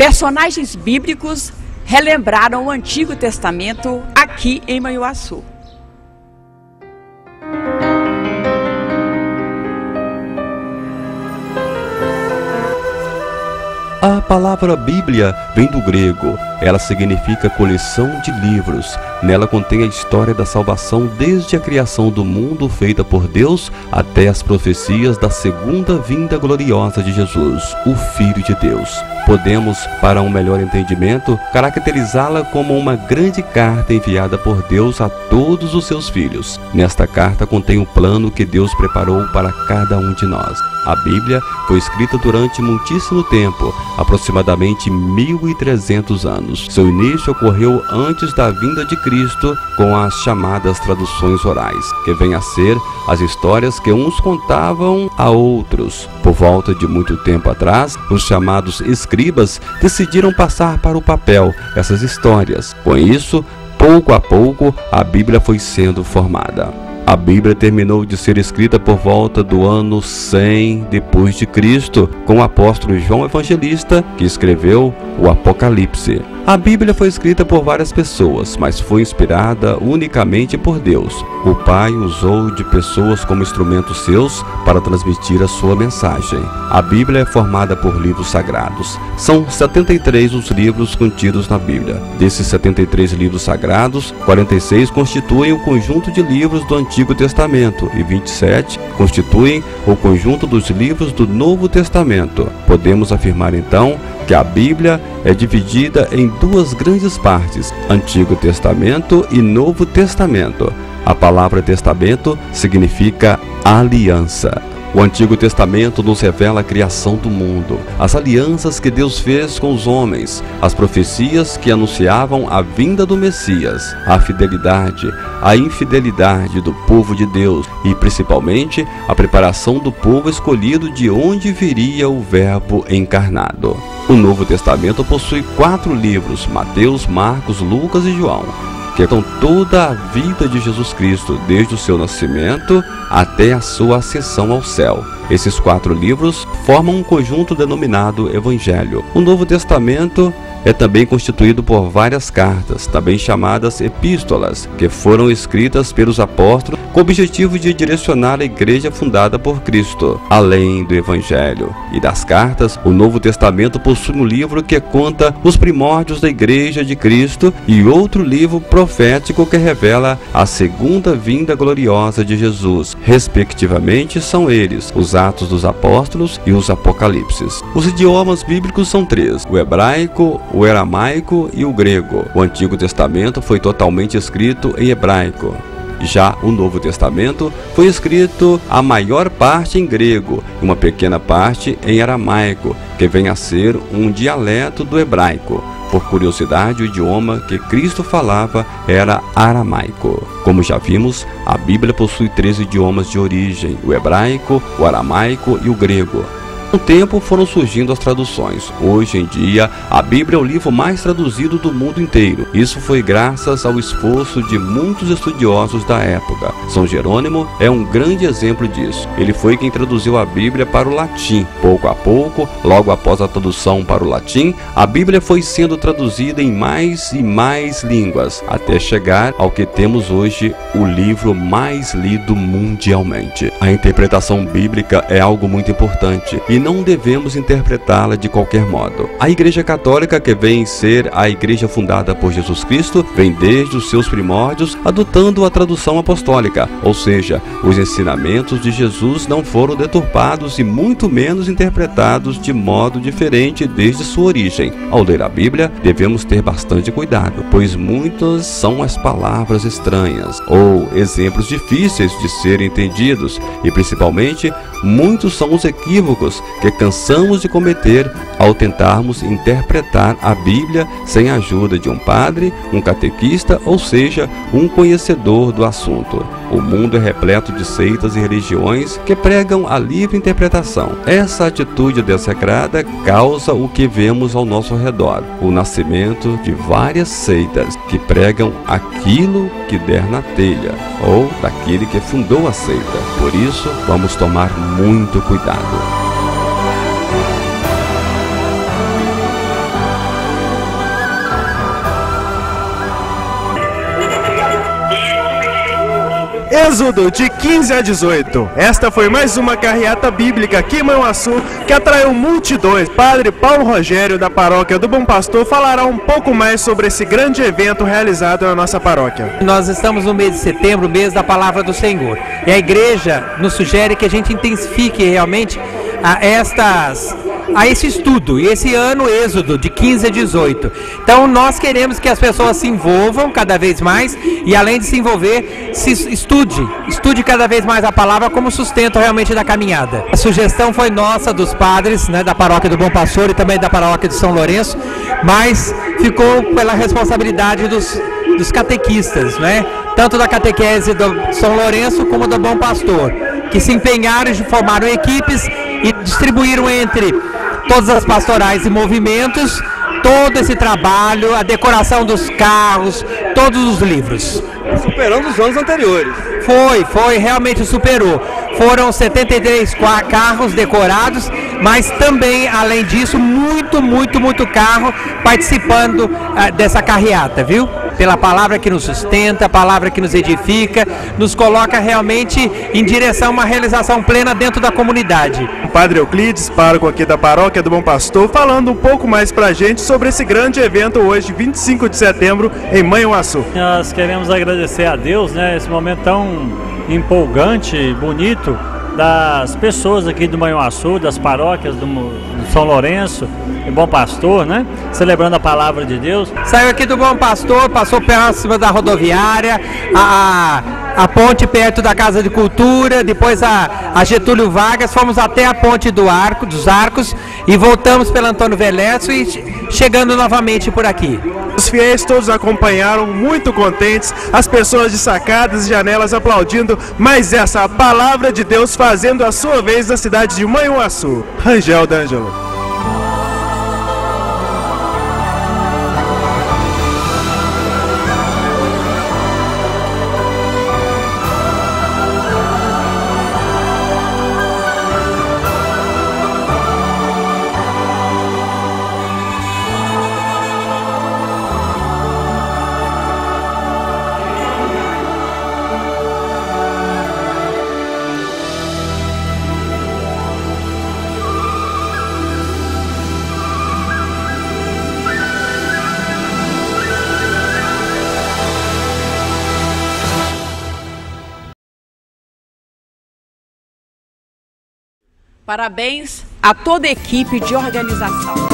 Personagens bíblicos relembraram o Antigo Testamento aqui em Manhuaçu. A palavra Bíblia vem do grego. Ela significa coleção de livros. Nela contém a história da salvação desde a criação do mundo feita por Deus até as profecias da segunda vinda gloriosa de Jesus, o Filho de Deus. Podemos, para um melhor entendimento, caracterizá-la como uma grande carta enviada por Deus a todos os seus filhos. Nesta carta contém o plano que Deus preparou para cada um de nós. A Bíblia foi escrita durante muitíssimo tempo, aproximadamente 1300 anos. Seu início ocorreu antes da vinda de Cristo, com as chamadas traduções orais, que vêm a ser as histórias que uns contavam a outros. Por volta de muito tempo atrás, os chamados escribas decidiram passar para o papel essas histórias. Com isso, pouco a pouco, a Bíblia foi sendo formada. A Bíblia terminou de ser escrita por volta do ano 100 depois de Cristo, com o apóstolo João Evangelista, que escreveu o Apocalipse. A Bíblia foi escrita por várias pessoas, mas foi inspirada unicamente por Deus. O Pai usou de pessoas como instrumentos seus para transmitir a sua mensagem. A Bíblia é formada por livros sagrados. São 73 os livros contidos na Bíblia. Desses 73 livros sagrados, 46 constituem o conjunto de livros do Antigo Testamento e 27 constituem o conjunto dos livros do Novo Testamento. Podemos afirmar então que a Bíblia é dividida em duas grandes partes, Antigo Testamento e Novo Testamento. A palavra testamento significa aliança. O Antigo Testamento nos revela a criação do mundo, as alianças que Deus fez com os homens, as profecias que anunciavam a vinda do Messias, a fidelidade, a infidelidade do povo de Deus e, principalmente, a preparação do povo escolhido de onde viria o Verbo encarnado. O Novo Testamento possui 4 livros, Mateus, Marcos, Lucas e João, que contam toda a vida de Jesus Cristo, desde o seu nascimento até a sua ascensão ao céu. Esses 4 livros formam um conjunto denominado Evangelho. O Novo Testamento é também constituído por várias cartas, também chamadas epístolas, que foram escritas pelos apóstolos com o objetivo de direcionar a igreja fundada por Cristo. Além do Evangelho e das cartas, o Novo Testamento possui um livro que conta os primórdios da igreja de Cristo e outro livro profético que revela a segunda vinda gloriosa de Jesus. Respectivamente, são eles os Atos dos Apóstolos e os Apocalipses. Os idiomas bíblicos são 3: o hebraico, o aramaico e o grego. O Antigo Testamento foi totalmente escrito em hebraico. Já o Novo Testamento foi escrito a maior parte em grego e uma pequena parte em aramaico, que vem a ser um dialeto do hebraico. Por curiosidade, o idioma que Cristo falava era aramaico. Como já vimos, a Bíblia possui 3 idiomas de origem: o hebraico, o aramaico e o grego. Com o tempo foram surgindo as traduções. Hoje em dia, a Bíblia é o livro mais traduzido do mundo inteiro. Isso foi graças ao esforço de muitos estudiosos da época. São Jerônimo é um grande exemplo disso. Ele foi quem traduziu a Bíblia para o latim. Pouco a pouco, logo após a tradução para o latim, a Bíblia foi sendo traduzida em mais e mais línguas, até chegar ao que temos hoje, o livro mais lido mundialmente. A interpretação bíblica é algo muito importante e não devemos interpretá-la de qualquer modo. A Igreja Católica, que vem ser a igreja fundada por Jesus Cristo, vem desde os seus primórdios adotando a tradução apostólica, ou seja, os ensinamentos de Jesus não foram deturpados e muito menos interpretados de modo diferente desde sua origem. Ao ler a Bíblia, devemos ter bastante cuidado, pois muitas são as palavras estranhas ou exemplos difíceis de serem entendidos e, principalmente, muitos são os equívocos que cansamos de cometer ao tentarmos interpretar a Bíblia sem a ajuda de um padre, um catequista, ou seja, um conhecedor do assunto. O mundo é repleto de seitas e religiões que pregam a livre interpretação. Essa atitude desregrada causa o que vemos ao nosso redor, o nascimento de várias seitas que pregam aquilo que der na telha, ou daquele que fundou a seita. Por isso, vamos tomar muito cuidado. Êxodo de 15 a 18. Esta foi mais uma carreata bíblica aqui em Manhuaçu que atraiu multidões. Padre Paulo Rogério, da paróquia do Bom Pastor, falará um pouco mais sobre esse grande evento realizado na nossa paróquia. Nós estamos no mês de setembro, mês da Palavra do Senhor. E a igreja nos sugere que a gente intensifique realmente a esse estudo, e esse ano Êxodo, de 15 a 18. Então nós queremos que as pessoas se envolvam cada vez mais e, além de se envolver, estude cada vez mais a palavra como sustento realmente da caminhada. A sugestão foi nossa, dos padres, né, da paróquia do Bom Pastor e também da paróquia de São Lourenço, mas ficou pela responsabilidade dos catequistas, né, tanto da catequese do São Lourenço como do Bom Pastor, que se empenharam e formaram equipes e distribuíram entre todas as pastorais e movimentos todo esse trabalho, a decoração dos carros, todos os livros. Superando os anos anteriores. Realmente superou. Foram 73 carros decorados, mas também, além disso, muito carro participando dessa carreata, viu? Pela palavra que nos sustenta, a palavra que nos edifica, nos coloca realmente em direção a uma realização plena dentro da comunidade. O Padre Euclides, pároco aqui da paróquia do Bom Pastor, falando um pouco mais pra gente sobre esse grande evento hoje, 25 de setembro, em Manhuaçu. Nós queremos agradecer a Deus, né, esse momento tão empolgante, bonito, das pessoas aqui do Manhuaçu, das paróquias do São Lourenço e Bom Pastor, né? Celebrando a palavra de Deus. Saiu aqui do Bom Pastor, passou próxima da rodoviária, a ponte perto da Casa de Cultura, depois a Getúlio Vargas, fomos até a ponte dos Arcos e voltamos pelo Antônio Velécio e chegando novamente por aqui. Os fiéis todos acompanharam, muito contentes, as pessoas de sacadas e janelas aplaudindo, mas essa a palavra de Deus fazendo a sua vez na cidade de Manhuaçu. Rangel D'Angelo. Parabéns a toda a equipe de organização.